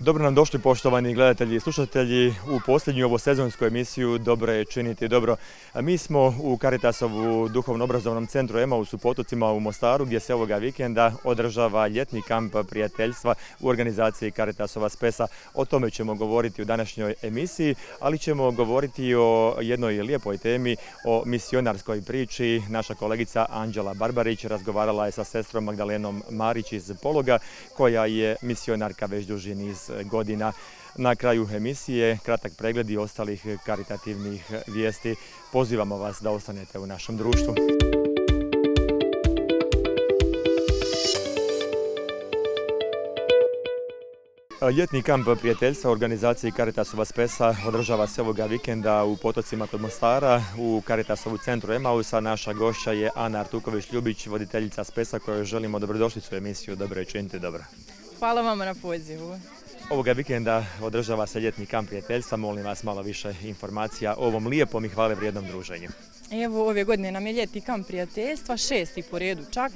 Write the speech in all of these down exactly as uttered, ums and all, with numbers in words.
Dobro nam došli, poštovani gledatelji i slušatelji, u posljednju ovosezonsku emisiju Dobro je činiti dobro. Mi smo u Caritasovu duhovno-obrazovnom centru Emaus u Potocima u Mostaru, gdje se ovoga vikenda održava ljetni kamp prijateljstva u organizaciji Caritasova Spesa. O tome ćemo govoriti u današnjoj emisiji, ali ćemo govoriti o jednoj lijepoj temi, o misionarskoj priči. Naša kolegica Anđela Barbarić razgovarala je sa sestrom Magdalenom Marić iz Pologa, koja je misionarka već duži niz godina. Na kraju emisije kratak pregled i ostalih karitativnih vijesti. Pozivamo vas da ostanete u našem društvu. Ljetni kamp prijateljstva u organizaciji Caritasova Spesa održava se ovoga vikenda u Potocima kod Mostara u Caritasovu centru Emausa. Naša gošća je Ana Artuković-Ljubić, voditeljica Spesa, kojoj želimo dobrodošlicu u emisiju Dobro je činiti dobro. Hvala vama na pozivu. Ovoga vikenda održava se ljetni kamp prijateljstva. Molim vas malo više informacija o ovom lijepom i hvale vrijednom druženju. Evo, ove godine nam je ljetni kamp prijateljstva, šesti po redu čak.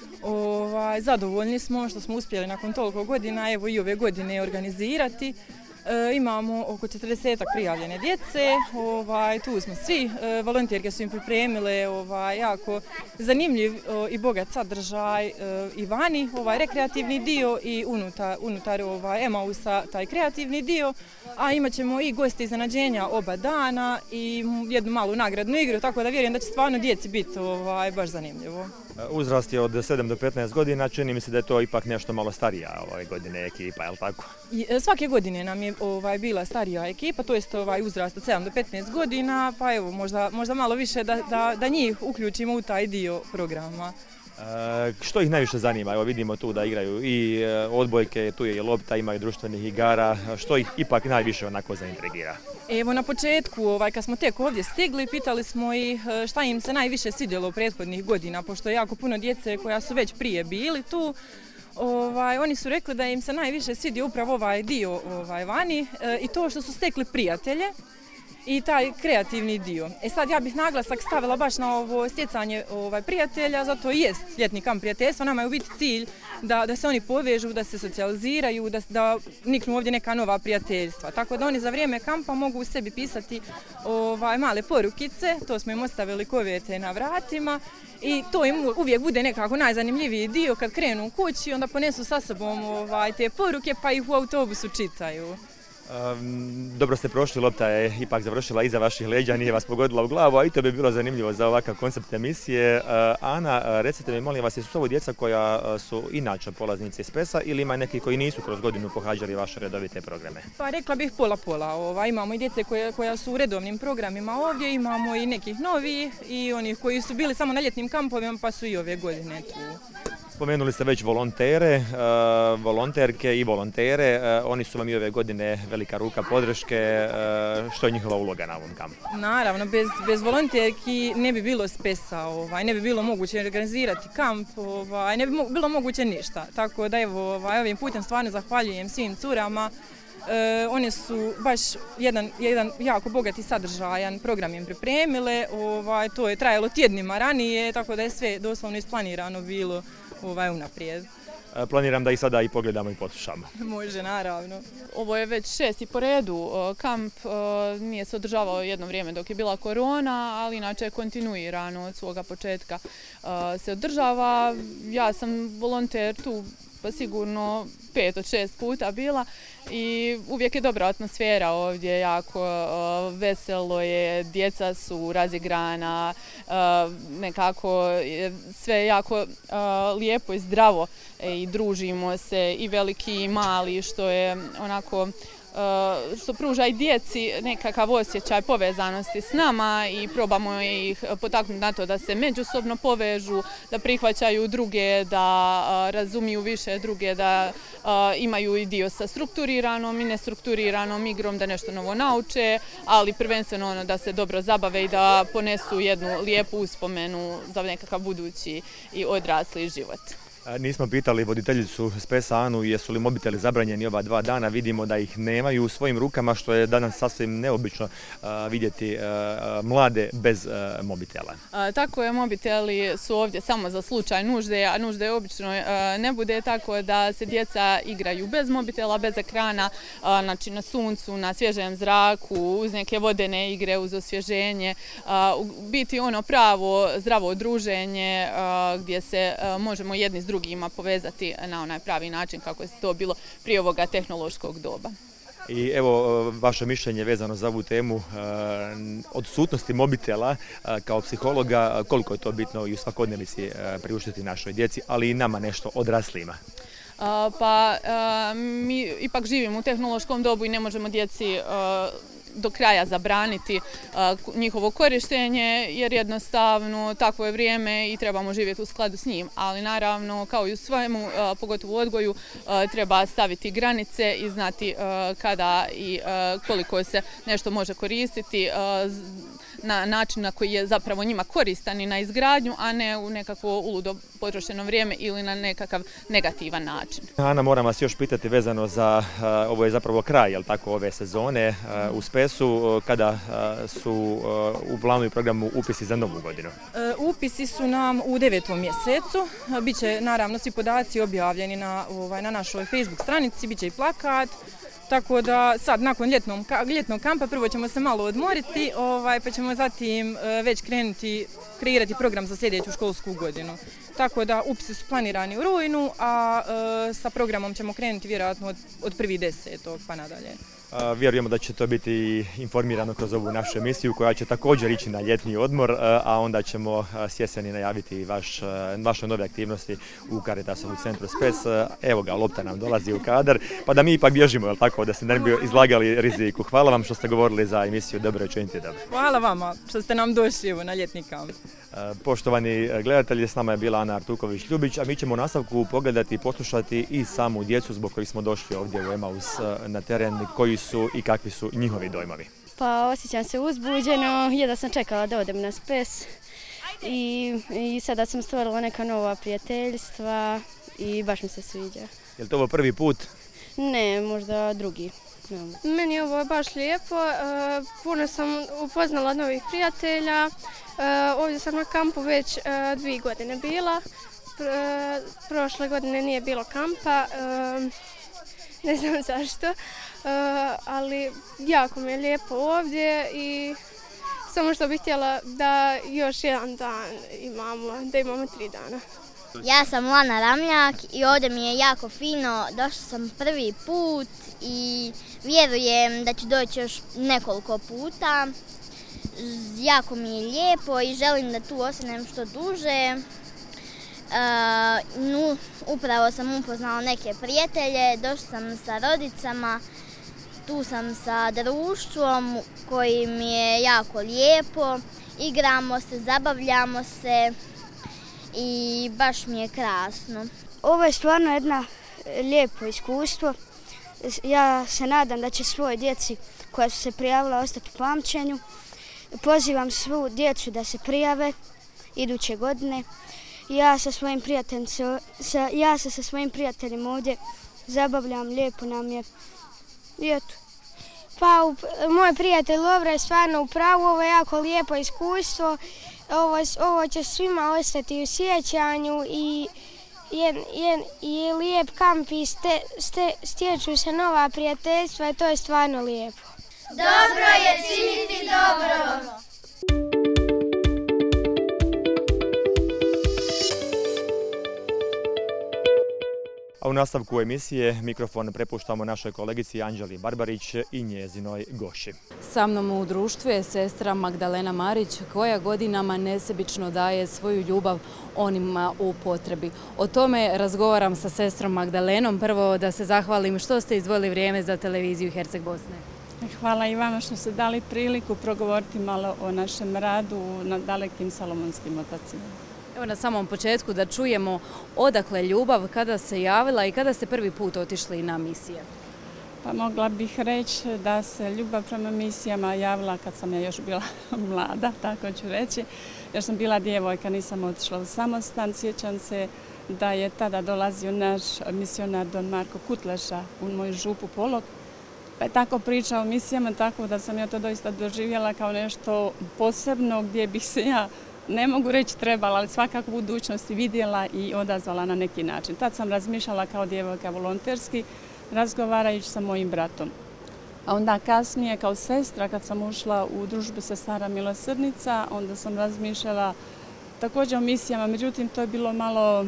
Ovaj, zadovoljni smo što smo uspjeli nakon toliko godina, evo i ove godine organizirati. E, imamo oko četrdeset prijavljene djece, ovaj, tu smo svi, e, volonterke su im pripremile ovaj, jako zanimljiv o, i bogat sadržaj e, i vani, ovaj, rekreativni dio i unutar, unutar ovaj, Emausa taj kreativni dio, a imat ćemo i goste iznenađenja oba dana i jednu malu nagradnu igru, tako da vjerujem da će stvarno djeci biti ovaj, baš zanimljivo. Uzrast je od sedam do petnaest godina, čini mi se da je to ipak nešto malo starija ove godine ekipa, je li tako? I, svake godine nam je ovaj, bila starija ekipa, to jest ovaj, uzrast od sedam do petnaest godina, pa evo možda, možda malo više da, da, da njih uključimo u taj dio programa. E, što ih najviše zanima? Evo vidimo tu da igraju i odbojke, tu je i lopta, imaju društvenih igara. Što ih ipak najviše onako zaintrigira? Evo na početku, ovaj, kad smo tek ovdje stigli, pitali smo ih šta im se najviše svidjelo u prethodnih godina, pošto je jako puno djece koja su već prije bili tu. Ovaj, oni su rekli da im se najviše svidio upravo ovaj dio ovaj, vani e, i to što su stekli prijatelje i taj kreativni dio. E sad ja bih naglasak stavila baš na ovo stjecanje ovaj, prijatelja, zato i jest ljetni kamp prijateljstva. Nama je u biti cilj da, da se oni povežu, da se socijaliziraju, da, da niknu ovdje neka nova prijateljstva. Tako da oni za vrijeme kampa mogu u sebi pisati ovaj, male porukice, to smo im ostavili kovete na vratima. I to im uvijek bude nekako najzanimljiviji dio kad krenu u kući, onda ponesu sa sobom ovaj, te poruke pa ih u autobusu čitaju. Um, dobro ste prošli, lopta je ipak završila iza vaših leđa, nije vas pogodila u glavu, a i to bi bilo zanimljivo za ovakav koncept emisije. Uh, Ana, recite mi, molim vas, jesu ovo djeca koja su inače polaznici Spesa ili ima neki koji nisu kroz godinu pohađali vaše redovite programe? Pa rekla bih pola-pola. Ova. Imamo i djece koje, koja su u redovnim programima ovdje, imamo i nekih novih i onih koji su bili samo na ljetnim kampovima pa su i ove godine tu. Spomenuli ste već volontere, uh, volonterke i volontere, uh, oni su vam i ove godine velika ruka podrške. Uh, što je njihova uloga na ovom kampu? Naravno, bez, bez volonterki ne bi bilo Spesa, ovaj, ne bi bilo moguće organizirati kamp, ovaj, ne bi mo bilo moguće ništa. Tako da evo, ovaj, ovim putem stvarno zahvaljujem svim curama. E, one su baš jedan, jedan jako bogat i sadržajan program im pripremile, ovaj, to je trajalo tjednima ranije, tako da je sve doslovno isplanirano bilo ovaj, unaprijed. Planiram da ih sada i pogledamo i poslušamo. Može, naravno. Ovo je već šesti po redu kamp, nije se održavao jedno vrijeme dok je bila korona, ali inače kontinuirano od svoga početka se održava. Ja sam volonter tu pa sigurno pet od šest puta bila i uvijek je dobra atmosfera ovdje, jako uh, veselo je, djeca su razigrana, uh, nekako je sve jako uh, lijepo i zdravo i družimo se i veliki i mali, što je onako što pruža i djeci nekakav osjećaj povezanosti s nama i probamo ih potaknuti na to da se međusobno povežu, da prihvaćaju druge, da razumiju više druge, da imaju i dio sa strukturiranom i nestrukturiranom igrom, da nešto novo nauče, ali prvenstveno ono da se dobro zabave i da ponesu jednu lijepu uspomenu za nekakav budući i odrasli život. Nismo pitali voditeljicu Spesa Anu jesu li mobiteli zabranjeni ova dva dana, vidimo da ih nemaju u svojim rukama, što je danas sasvim neobično vidjeti mlade bez mobitela. A, tako je, mobiteli su ovdje samo za slučaj nužde, a nužde obično a, ne bude, tako da se djeca igraju bez mobitela, bez ekrana, a, znači na suncu, na svježem zraku, uz neke vodene igre, uz osvježenje, a, biti ono pravo zdravo druženje a, gdje se a, možemo jedni s drugima povezati na onaj pravi način kako je to bilo prije ovoga tehnološkog doba. I evo, vaše mišljenje vezano za ovu temu odsutnosti mobitela kao psihologa, koliko je to bitno i u svakodnevici priuštiti našoj djeci, ali i nama nešto odraslima? Pa mi ipak živimo u tehnološkom dobu i ne možemo djeci do kraja zabraniti njihovo korištenje, jer jednostavno takvo je vrijeme i trebamo živjeti u skladu s njim. Ali naravno, kao i u svemu, pogotovo u odgoju, treba staviti granice i znati kada i koliko se nešto može koristiti na način na koji je zapravo njima koristan i na izgradnju, a ne u nekakvo uludo potrošeno vrijeme ili na nekakav negativan način. Ana, moram vas još pitati vezano za, ovo je zapravo kraj, jel tako, ove sezone u Spesu, kada su u planu i programu upisi za novu godinu? Upisi su nam u devetom mjesecu, biće naravno svi podaci objavljeni na, ovaj, na našoj Facebook stranici, biće i plakat. Tako da sad nakon ljetnog, ljetnog kampa prvo ćemo se malo odmoriti, ovaj, pa ćemo zatim već krenuti kreirati program za sljedeću školsku godinu. Tako da upisi su planirani u rujnu, a e, sa programom ćemo krenuti vjerojatno od, od prvi desetog pa nadalje. Vjerujemo da će to biti informirano kroz ovu našu emisiju koja će također ići na ljetni odmor, a onda ćemo s jeseni najaviti vaš, vaše nove aktivnosti u Caritasovu centru Spes. Evo ga, lopta nam dolazi u kadar, pa da mi ipak bježimo, jel tako, da se ne bi izlagali riziku. Hvala vam što ste govorili za emisiju Dobro je činiti dobro. Hvala vama što ste nam došli na ljetni kamp. Poštovani gledatelji, s nama je bila Ana Artuković-Ljubić, a mi ćemo u nastavku pogledati i poslušati i samu djecu zbog kojih smo došli ovdje u Emaus na teren, koji su i kakvi su njihovi dojmovi. Pa osjećam se uzbuđeno, jedva sam čekala da odem na Spes i, i sada sam stvorila neka nova prijateljstva i baš mi se sviđa. Je li to ovo prvi put? Ne, možda drugi. No. Meni je ovo baš lijepo, puno sam upoznala novih prijatelja, ovdje sam na kampu već dvije godine bila, prošle godine nije bilo kampa, ne znam zašto, ali jako mi je lijepo ovdje i samo što bih htjela da još jedan dan imamo, da imamo tri dana. Ja sam Lana Ramljak i ovdje mi je jako fino, došla sam prvi put i vjerujem da ću doći još nekoliko puta. Jako mi je lijepo i želim da tu ostanem što duže. Uh, nu, upravo sam upoznala neke prijatelje, došla sam sa rodicama, tu sam sa društvom koji mi je jako lijepo, igramo se, zabavljamo se i baš mi je krasno. Ovo je stvarno jedno lijepo iskustvo. Ja se nadam da će svoj djeci koja su se prijavila ostati u pamćenju. Pozivam svu djecu da se prijave iduće godine. Ja sa svojim prijateljima, sa, ja se sa svojim prijateljima ovdje zabavljam, lijepo nam je. I eto. Pa u, moj prijatelj Lovra je stvarno u pravu, ovo je jako lijepo iskustvo. Ovo, ovo će svima ostati u sjećanju i je, je, je lijep kamp i ste, ste, stječu se nova prijateljstva i to je stvarno lijepo. Dobro je činiti dobro! A u nastavku emisije mikrofon prepuštamo našoj kolegici Anđeli Barbarić i njezinoj goši. Sa mnom u društvu je sestra Magdalena Marić koja godinama nesebično daje svoju ljubav onima u potrebi. O tome razgovaram sa sestrom Magdalenom. Prvo da se zahvalim što ste izdvojili vrijeme za televiziju Herceg Bosne. Hvala i vama što ste dali priliku progovoriti malo o našem radu na dalekim Salomonskim otocima. Evo na samom početku da čujemo odakle ljubav, kada se javila i kada ste prvi put otišli na misije. Pa mogla bih reći da se ljubav prema misijama javila kad sam ja još bila mlada, tako ću reći. Još sam bila djevojka, nisam otišla u samostan. Sjećam se da je tada dolazio naš misionar Don Marko Kutleša u moju župu Polog. Pa je tako pričao o misijama, tako da sam ja to doista doživjela kao nešto posebno gdje bih se ja, ne mogu reći trebala, ali svakako u budućnosti vidjela i odazvala na neki način. Tad sam razmišljala kao djevojka volonterski, razgovarajući sa mojim bratom. A onda kasnije kao sestra, kad sam ušla u družbu sestara milosrdnica, onda sam razmišljala također o misijama, međutim to je bilo malo,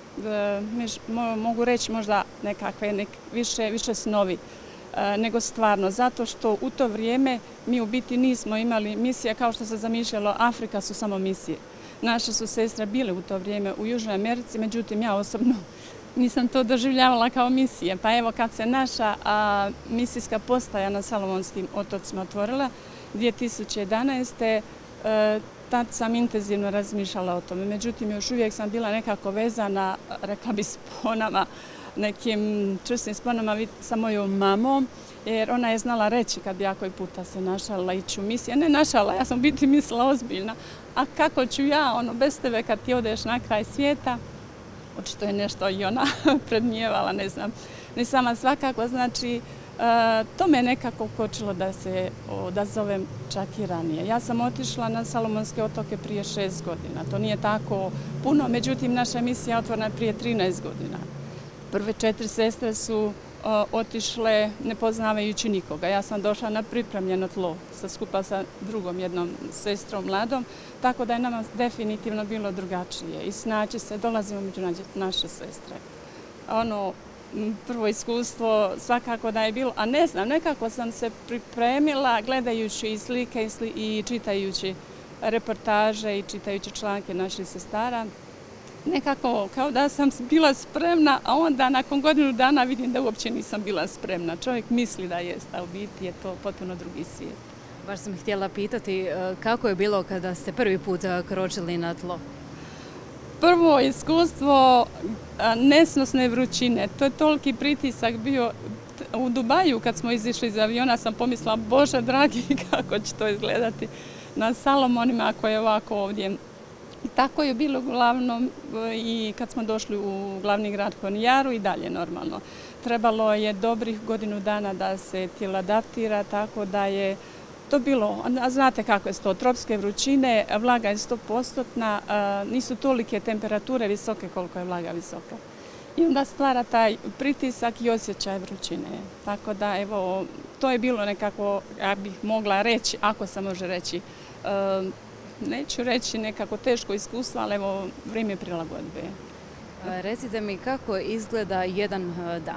mogu reći možda nekakve nek, više, više snovi nego stvarno, zato što u to vrijeme mi u biti nismo imali misije kao što se zamišljalo, Afrika su samo misije. Naše su sestre bile u to vrijeme u Južnoj Americi, međutim ja osobno nisam to doživljavala kao misije. Pa evo kad se naša a, misijska postaja na Salomonskim otocima otvorila dvije tisuće jedanaeste. E, tad sam intenzivno razmišljala o tome. Međutim, još uvijek sam bila nekako vezana, rekla bi, sponama, nekim čvrstim sponama sa mojom mamom, jer ona je znala reći kad bi ja koji puta se našala ići u misije. Ne našala, ja sam biti mislila ozbiljna. A kako ću ja, ono, bez tebe kad ti odeš na kraj svijeta, očito je nešto i ona predmnijevala, ne znam. Ne sama svakako, znači, to me nekako kočilo da se odazovem čak i ranije. Ja sam otišla na Salomonske otoke prije šest godina. To nije tako puno, međutim naša misija je otvorena prije trinaest godina. Prve četiri sestre su otišle ne poznavajući nikoga. Ja sam došla na pripremljeno tlo sa skupa sa drugom jednom sestrom mladom, tako da je nama definitivno bilo drugačije. I snaći se, dolazimo među naše sestre. Ono, prvo iskustvo svakako da je bilo, a ne znam, nekako sam se pripremila gledajući i slike i čitajući reportaže i čitajući članke naših sestara. Nekako kao da sam bila spremna, a onda nakon godinu dana vidim da uopće nisam bila spremna. Čovjek misli da jest, a u biti je to potpuno drugi svijet. Baš sam htjela pitati kako je bilo kada ste prvi put kročili na tlo? Prvo iskustvo nesnosne vrućine. To je toliki pritisak bio. U Dubaju kad smo izišli iz aviona sam pomislila, Bože dragi, kako će to izgledati na Salomonima ako je ovako ovdje. Tako je bilo uglavnom i kad smo došli u glavni grad Honijaru i dalje normalno. Trebalo je dobrih godinu dana da se tijelo adaptira, tako da je to bilo, a znate kako je to, tropske vrućine, vlaga je sto posto, nisu tolike temperature visoke koliko je vlaga visoka. I onda stvara taj pritisak i osjećaj vrućine. Tako da, evo, to je bilo nekako, ja bih mogla reći, ako se može reći, neću reći nekako teško iskustvo, ali evo, vrijeme prilagodbe. Recite mi kako izgleda jedan dan?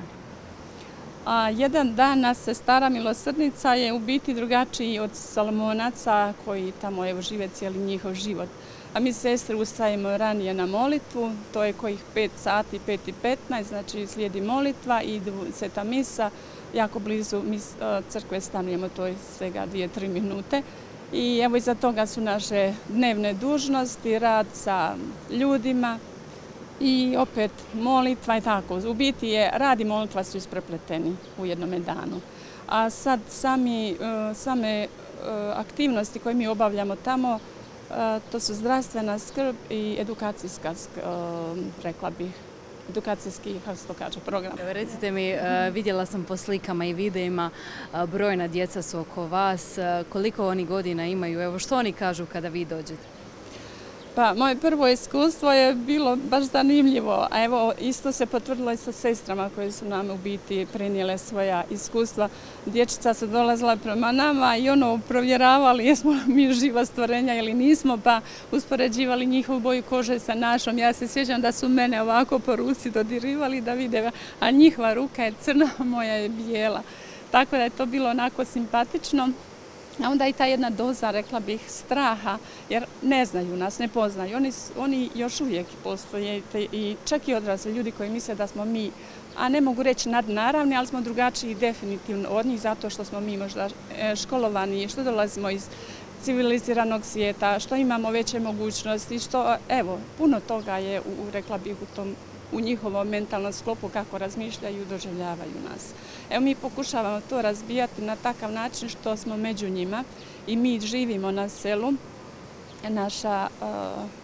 A jedan dan nas sestara milosrdnica je u biti drugačiji od Salomonaca koji tamo evo žive cijeli njihov život. A mi sestre ustajemo ranije na molitvu, to je kojih pet sati, pet i petnaest, znači slijedi molitva i sveta misa, jako blizu crkve stanujemo, to je svega dvije, tri minute. I evo iza toga su naše dnevne dužnosti, rad sa ljudima i opet molitva i tako. U biti je rad i molitva su isprepleteni u jednome danu. A sad sami, same aktivnosti koje mi obavljamo tamo, to su zdravstvena skrb i edukacijska, rekla bih, edukacijski, kako se to kaže, program. Recite mi, vidjela sam po slikama i videima, brojna djeca su oko vas, koliko oni godina imaju, evo što oni kažu kada vi dođete? Pa, moje prvo iskustvo je bilo baš zanimljivo, a evo isto se potvrdilo i sa sestrama koje su nam u biti prenijele svoja iskustva. Dječica su dolazila prema nama i ono provjeravali jesmo mi živa stvorenja ili nismo, pa uspoređivali njihovu boju kože sa našom. Ja se sjećam da su mene ovako po ruci dodirivali da vide, a njihova ruka je crna, moja je bijela. Tako da je to bilo onako simpatično. A onda i ta jedna doza, rekla bih, straha, jer ne znaju nas, ne poznaju. Oni, oni još uvijek postoje i čak i odrasli ljudi koji misle da smo mi, a ne mogu reći nadnaravni, ali smo drugačiji definitivno od njih zato što smo mi možda školovani, što dolazimo iz civiliziranog svijeta, što imamo veće mogućnosti, što, evo, puno toga je, u, rekla bih, u tom u njihovom mentalnom sklopu kako razmišljaju i doživljavaju nas. Evo mi pokušavamo to razbijati na takav način što smo među njima i mi živimo na selu. Naša uh,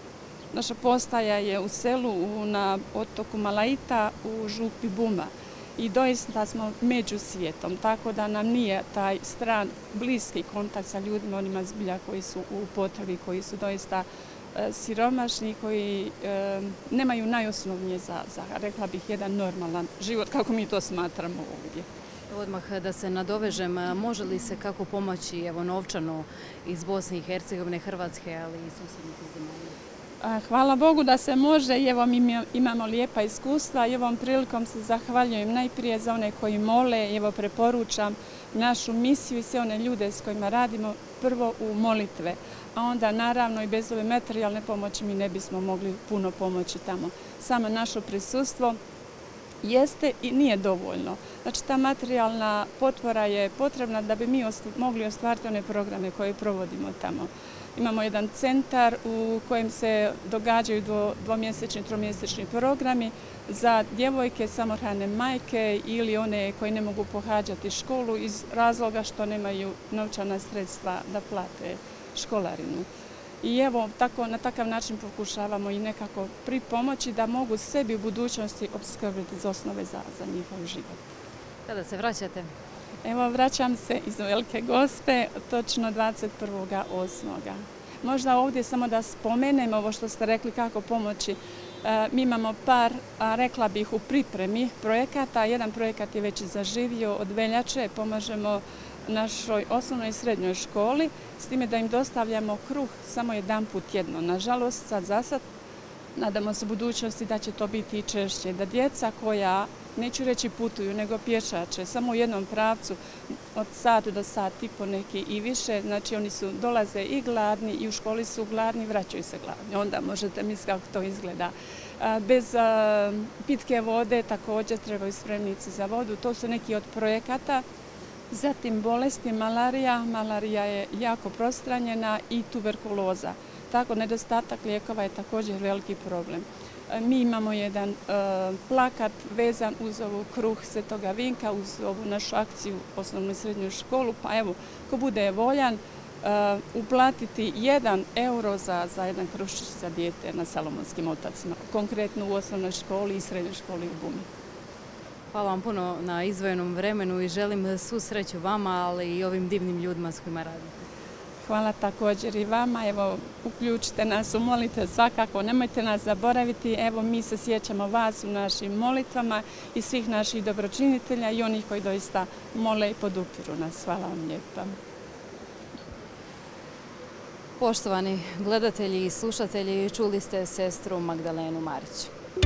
Naša postaja je u selu na otoku Malaita u župi Buma i doista smo među svijetom, tako da nam nije taj stran, bliski kontakt sa ljudima, onima zbilja koji su u potrebi, koji su doista e, siromašni, koji e, nemaju najosnovnije za, za, rekla bih, jedan normalan život, kako mi to smatramo ovdje. Odmah da se nadovežem, može li se kako pomoći evo, novčano iz Bosne i Hercegovine, Hrvatske, ali i susjednih zemalja? Hvala Bogu da se može i evo mi imamo lijepa iskustva i ovom prilikom se zahvaljujem najprije za one koji mole, evo preporučam našu misiju i sve one ljude s kojima radimo prvo u molitve, a onda naravno i bez ove materijalne pomoći mi ne bismo mogli puno pomoći tamo. Samo naše prisustvo jeste i nije dovoljno. Znači ta materijalna potpora je potrebna da bi mi mogli ostvariti one programe koje provodimo tamo. Imamo jedan centar u kojem se događaju dvomjesečni, tromjesečni programi za djevojke, samohrane majke ili one koji ne mogu pohađati školu iz razloga što nemaju novčana sredstva da plate školarinu. I evo, tako, na takav način pokušavamo i nekako pripomoći da mogu sebi u budućnosti opskrbiti za osnove za, za njihov život. Kada se vraćate? Evo, vraćam se iz Velike Gospe, točno dvadeset prvog osmog Možda ovdje samo da spomenem ovo što ste rekli kako pomoći. E, mi imamo par, a rekla bih, u pripremi projekata. Jedan projekat je već zaživio od veljače, pomažemo našoj osnovnoj i srednjoj školi, s time da im dostavljamo kruh samo jedan put tjedno. Nažalost, sad za sad, nadamo se u budućnosti da će to biti i češće, da djeca koja, neću reći putuju, nego pješače, samo u jednom pravcu, od sat do sat i po neki i više, znači oni su dolaze i gladni i u školi su gladni, vraćaju se gladni. Onda možete misliti kako to izgleda. Bez a, pitke vode također trebaju spremnici za vodu, to su neki od projekata. Zatim bolesti, malarija, malarija je jako prostranjena i tuberkuloza. Tako nedostatak lijekova je također veliki problem. Mi imamo jedan uh, plakat vezan uz ovu kruh Svetoga Vinka, uz ovu našu akciju osnovnu i srednju školu, pa evo, ko bude voljan, uh, uplatiti jedan euro za, za jedan kruščić za dijete na Salomonskim otocima, konkretno u osnovnoj školi i srednjoj školi u Bumi. Hvala vam puno na izdvojenom vremenu i želim svu sreću vama, ali i ovim divnim ljudima s kojima radite. Hvala također i vama. Evo, uključite nas u molitve svakako. Nemojte nas zaboraviti. Evo, mi se sjećamo vas u našim molitvama i svih naših dobročinitelja i onih koji doista mole i podupiru nas. Hvala vam lijepa. Poštovani gledatelji i slušatelji, čuli ste sestru Magdalenu Marić.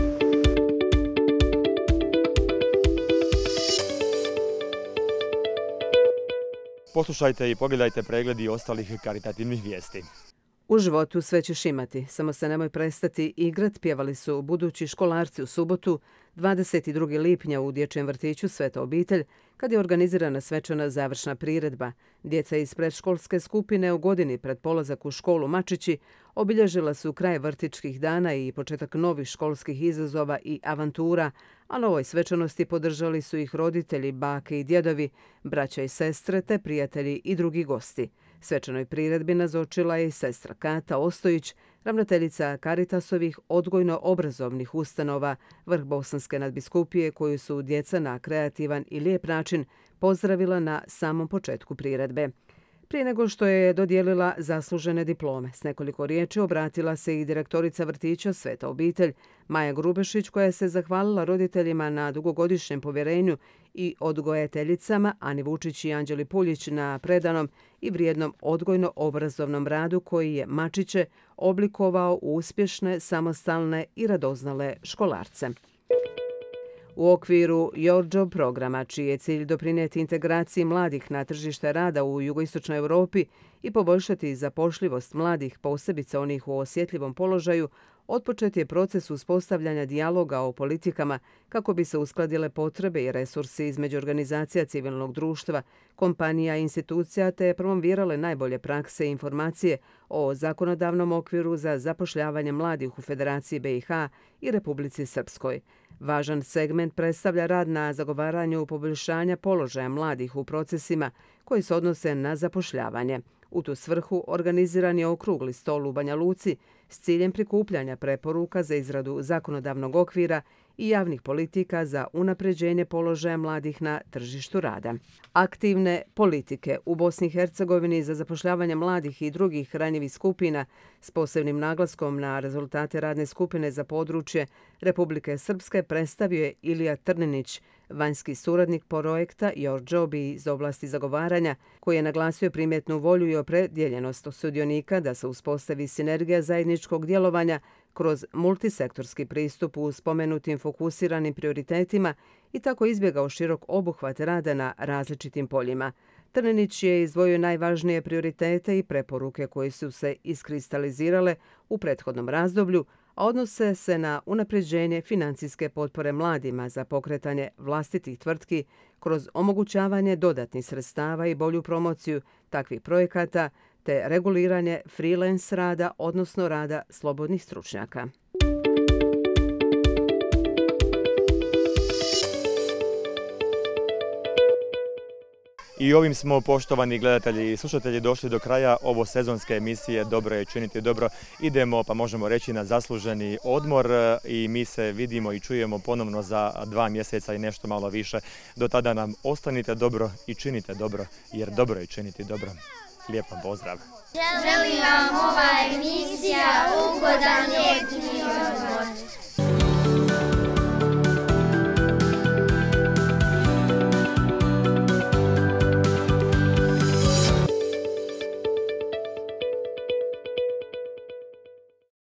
Poslušajte i pogledajte pregledi ostalih karitativnih vijesti. U životu sve ćeš imati, samo se nemoj prestati igrat, pjevali su budući školarci u subotu, dvadeset drugog lipnja u dječjem vrtiću Sveta obitelj, kad je organizirana svečana završna priredba. Djeca iz predškolske skupine u godini pred polazak u školu Mačići obilježila su kraj vrtičkih dana i početak novih školskih izazova i avantura, a na ovoj svečanosti podržali su ih roditelji, bake i djedovi, braća i sestre te prijatelji i drugi gosti. Svečanoj priredbi nazočila je i sestra Kata Ostojić, ravnateljica Caritasovih odgojno-obrazovnih ustanova Vrh Bosanske nadbiskupije, koju su djeca na kreativan i lijep način pozdravila na samom početku priredbe. Prije nego što je dodijelila zaslužene diplome, s nekoliko riječi obratila se i direktorica vrtića Sveta obitelj Maja Grubešić, koja se zahvalila roditeljima na dugogodišnjem povjerenju i odgojiteljicama Ani Vučić i Anđeli Puljić na predanom i vrijednom odgojno-obrazovnom radu koji je Mačiće oblikovao u uspješne, samostalne i radoznale školarce. U okviru Your Job programa, čiji je cilj doprinijeti integraciji mladih na tržište rada u jugoistočnoj Europi i poboljšati zapošljivost mladih, posebice onih u osjetljivom položaju, otpočet je proces uspostavljanja dijaloga o politikama kako bi se uskladile potrebe i resursi između organizacija civilnog društva, kompanija i institucija te promovirale najbolje prakse i informacije o zakonodavnom okviru za zapošljavanje mladih u Federaciji B i H i Republici Srpskoj. Važan segment predstavlja rad na zagovaranju poboljšanja položaja mladih u procesima koji se odnose na zapošljavanje. U tu svrhu organiziran je okrugli stol u Banja Luci s ciljem prikupljanja preporuka za izradu zakonodavnog okvira i javnih politika za unapređenje položaja mladih na tržištu rada. Aktivne politike u Bosni i Hercegovini za zapošljavanje mladih i drugih ranjivih skupina s posebnim naglaskom na rezultate radne skupine za područje Republike Srpske predstavio je Ilija Trninić, vanjski suradnik projekta Your Job iz oblasti zagovaranja, koji je naglasio primjetnu volju i opredjeljenost sudionika da se uspostavi sinergija zajedničkog djelovanja kroz multisektorski pristup u spomenutim fokusiranim prioritetima i tako izbjegao širok obuhvat rada na različitim poljima. Trninić je izdvojio najvažnije prioritete i preporuke koje su se iskristalizirale u prethodnom razdoblju, a odnose se na unapređenje financijske potpore mladima za pokretanje vlastitih tvrtki kroz omogućavanje dodatnih sredstava i bolju promociju takvih projekata, te reguliranje freelance rada, odnosno rada slobodnih stručnjaka. I ovim smo, poštovani gledatelji i slušatelji, došli do kraja ovo sezonske emisije Dobro je činiti dobro. Idemo, pa možemo reći, na zasluženi odmor i mi se vidimo i čujemo ponovno za dva mjeseca i nešto malo više. Do tada nam ostanite dobro i činite dobro, jer dobro je činiti dobro. Lijep vam pozdrav. Želim vam ova emisija ugodan ljetni odmor.